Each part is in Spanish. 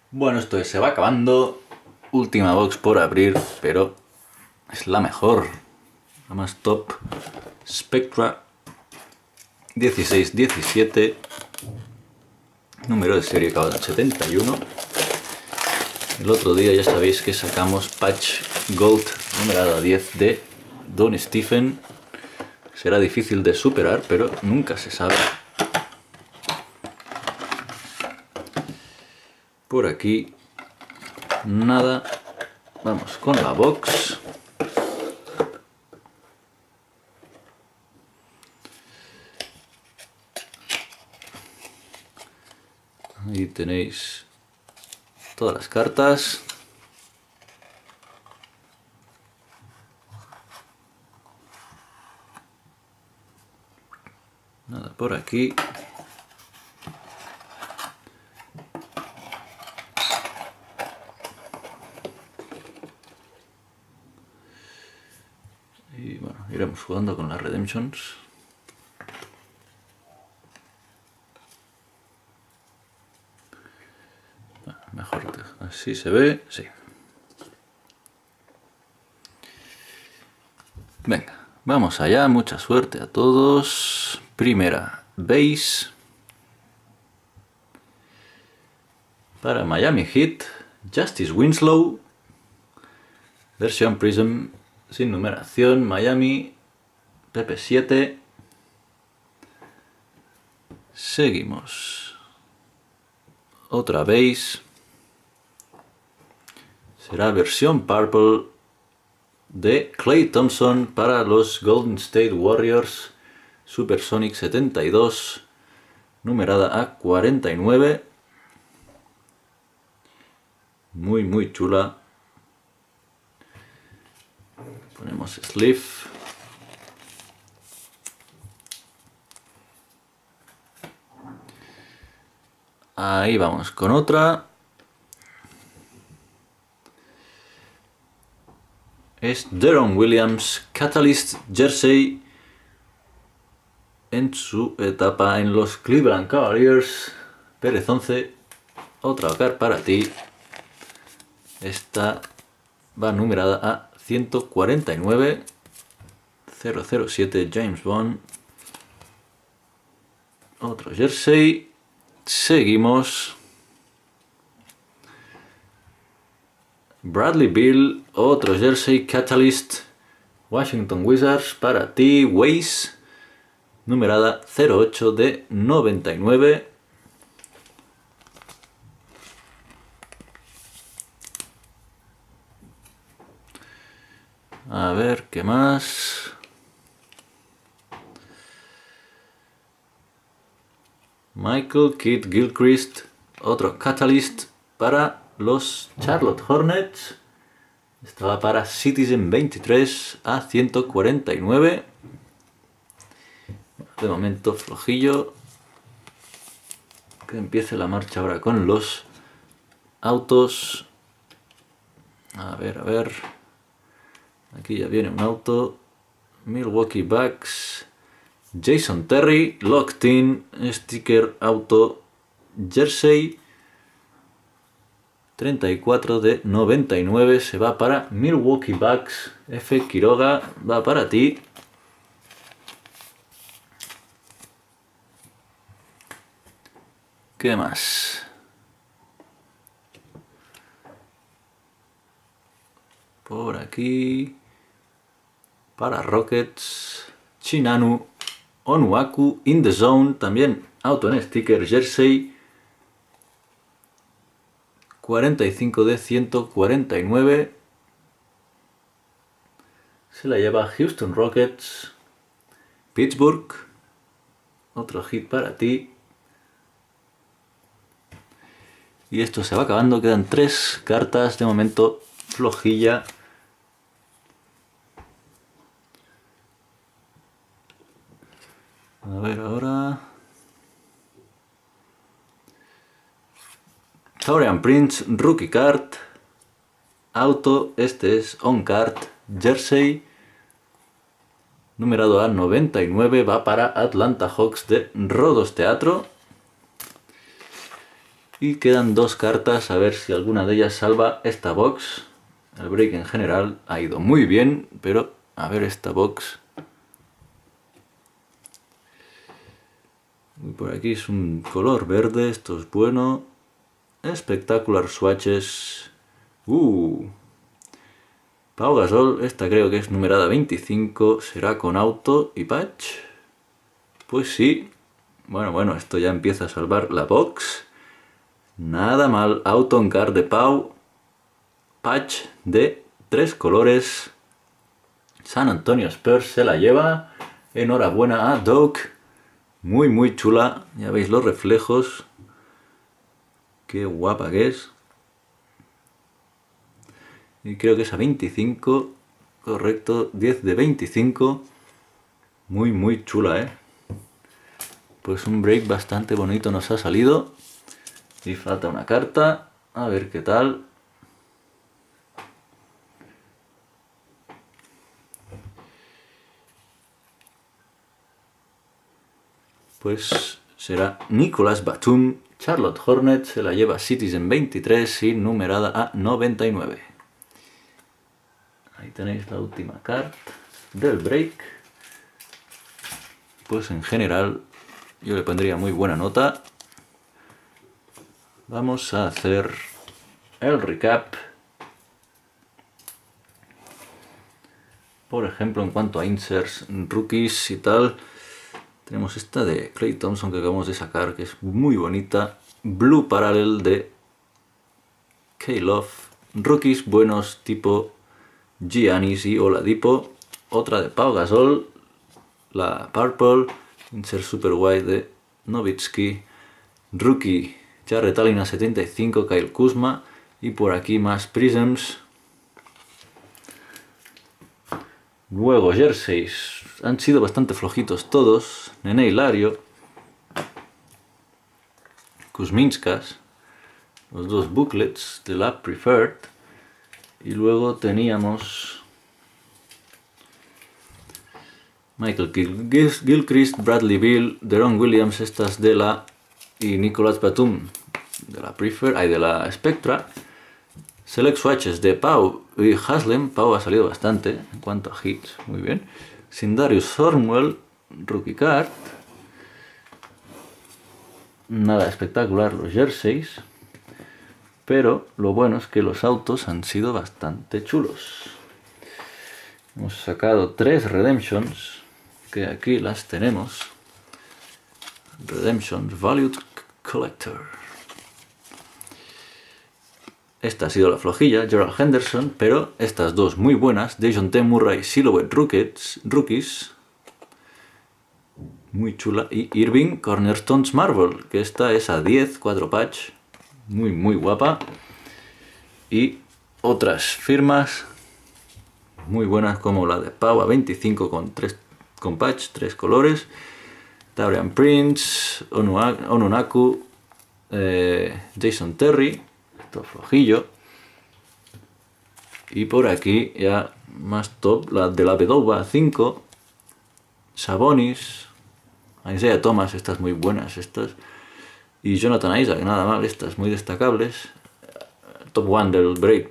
Bueno, esto se va acabando. Última box por abrir, pero es la mejor. La más top. Spectra 1617. Número de serie acabado en 71. El otro día ya sabéis que sacamos Patch Gold numerada 10 de Don Stephen. Será difícil de superar, pero nunca se sabe. Por aquí nada. Vamos con la box. Ahí tenéis todas las cartas. Nada por aquí. Y bueno, iremos jugando con las Redemptions. Mejor así se ve, sí. Venga, vamos allá, mucha suerte a todos. Primera base para Miami Heat, Justice Winslow, versión Prism sin numeración, Miami, PP7. Seguimos. Otra base. Será versión Purple de Klay Thompson para los Golden State Warriors, Supersonic 72, numerada a 49. Muy chula. Ponemos sleeve. Ahí vamos con otra. Es Deron Williams, Catalyst Jersey, en su etapa en los Cleveland Cavaliers. Pérez 11, otra OCAR para ti. Esta va numerada a 149. 007 James Bond. Otro jersey. Seguimos. Bradley Beal, otro jersey, Catalyst, Washington Wizards para ti, Waze, numerada 08 de 99. A ver, ¿qué más? Michael Kidd Gilchrist, otro Catalyst para los Charlotte Hornets. Esto va para Citizen 23 a 149. De momento flojillo. Que empiece la marcha ahora con los autos. A ver. Aquí ya viene un auto. Milwaukee Bucks. Jason Terry, Locked In, sticker auto jersey. 34 de 99 se va para Milwaukee Bucks. F. Quiroga va para ti. ¿Qué más? Por aquí. Para Rockets. Chinanu. Onuaku. In the Zone. También auto en sticker jersey. 45 de 149. Se la lleva Houston Rockets. Pittsburgh. Otro hit para ti. Y esto se va acabando. Quedan 3 cartas. De momento flojilla. A ver ahora. Taurean Prince, Rookie Card, auto, este es On Card, Jersey, numerado a 99, va para Atlanta Hawks de Rodos Teatro. Y quedan dos cartas, a ver si alguna de ellas salva esta box. El break en general ha ido muy bien, pero a ver esta box. Y por aquí es un color verde, esto es bueno. Espectacular Swatches. Pau Gasol, esta creo que es numerada 25, será con auto y patch. Pues sí. Bueno, esto ya empieza a salvar la box. Nada mal, auto en card de Pau. Patch de 3 colores. San Antonio Spurs se la lleva. Enhorabuena a Doug. Muy chula. Ya veis los reflejos. Qué guapa que es. Y creo que es a 25. Correcto, 10 de 25. Muy chula, ¿eh? Pues un break bastante bonito nos ha salido. Y falta una carta. A ver qué tal. Pues será Nicolas Batum. Charlotte Hornets se la lleva Citizen 23 y numerada a 99. Ahí tenéis la última carta del break. Pues en general yo le pondría muy buena nota. Vamos a hacer el recap. Por ejemplo, en cuanto a inserts, rookies y tal, tenemos esta de Klay Thompson que acabamos de sacar, que es muy bonita. Blue Parallel de K-Love. Rookies buenos tipo Giannis y Oladipo. Otra de Pau Gasol, la Purple. Insert Super White de Nowitzki. Rookie Jarrett Allen a 75, Kyle Kuzma. Y por aquí más Prisms. Luego jerseys. Han sido bastante flojitos todos. Nene Hilario. Kuzminskas. Los dos booklets de la Preferred. Y luego teníamos Michael Gilchrist, Bradley Beal, Deron Williams, estas de la, y Nicolas Batum de la Preferred, de la Spectra. Select Swatches de Pau y Haslem. Pau ha salido bastante en cuanto a hits, muy bien. Sindarius Thornwell, Rookie Card. Nada espectacular los jerseys, pero lo bueno es que los autos han sido bastante chulos. Hemos sacado 3 Redemptions, que aquí las tenemos. Redemptions Valued Collector. Esta ha sido la flojilla, Gerald Henderson, pero estas dos muy buenas, Dejounte Murray Silhouette Rookies, muy chula, y Irving Cornerstones Marvel, que esta es a 10, 4 patch, muy guapa. Y otras firmas muy buenas como la de Pau a 25 con patch, 3 colores. Taurean Prince, Onunaku, Jason Terry, esto flojillo. Y por aquí ya más top, la de la Bedoba 5, Sabonis, Isaiah Thomas, estas muy buenas, estas. Y Jonathan Isaac, nada mal, estas muy destacables. Top 1 del break,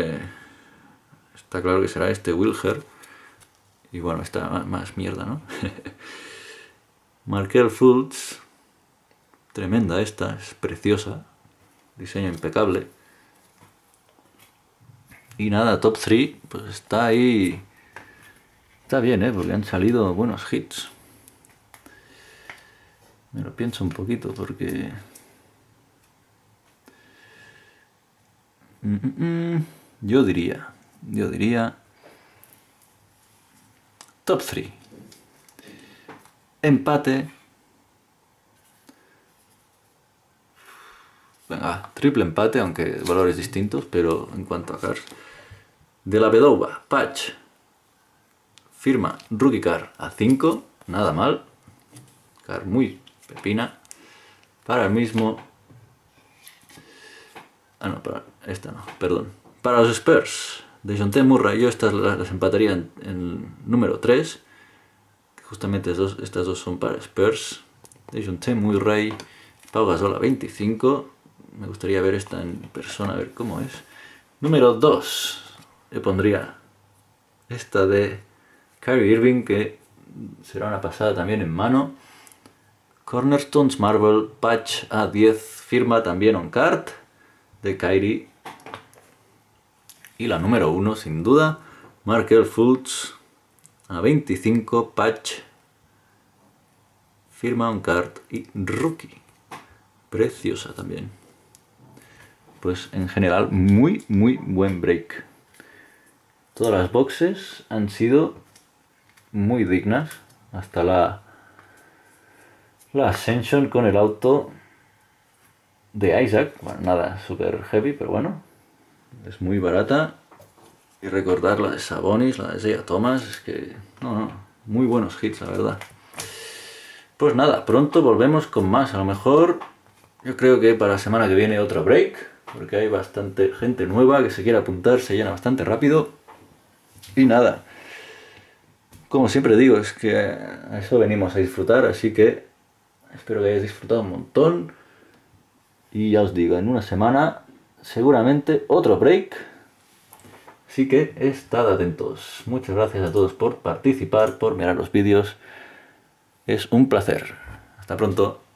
está claro que será este Wilher. Y bueno, está más mierda, ¿no? Markel Fultz, tremenda esta, es preciosa, diseño impecable. Y nada, top 3, pues está ahí, está bien, porque han salido buenos hits. Me lo pienso un poquito porque... Yo diría... Top 3. Empate. Venga, triple empate, aunque valores distintos, pero en cuanto a cars. De la Bedoba, patch. Firma Rookie Car a 5, nada mal. Car muy pepina. Para el mismo... Ah, no, para esta no, perdón. Para los Spurs, Dejounte Murray, yo estas las empataría en número 3. Justamente estas dos son para Spurs. Dejounte Murray, Pau Gasol a 25. Me gustaría ver esta en persona, a ver cómo es. Número 2. Le pondría esta de Kyrie Irving, que será una pasada también en mano. Cornerstones Marvel Patch A10, firma también on card de Kyrie. Y la número 1, sin duda, Markelle Fultz A25, patch, firma on card y rookie. Preciosa también. Pues en general muy buen break. Todas las boxes han sido muy dignas. Hasta la Ascension con el auto de Isaac. Bueno, nada super heavy, pero bueno. Es muy barata. Y recordar la de Sabonis, la de Isaiah Thomas. Es que... no, muy buenos hits, la verdad. Pues nada, pronto volvemos con más. A lo mejor... yo creo que para la semana que viene otro break, porque hay bastante gente nueva que se quiere apuntar, se llena bastante rápido. Y nada, como siempre digo, es que a eso venimos a disfrutar, así que espero que hayáis disfrutado un montón. Y ya os digo, en una semana seguramente otro break, así que estad atentos. Muchas gracias a todos por participar, por mirar los vídeos. Es un placer. Hasta pronto.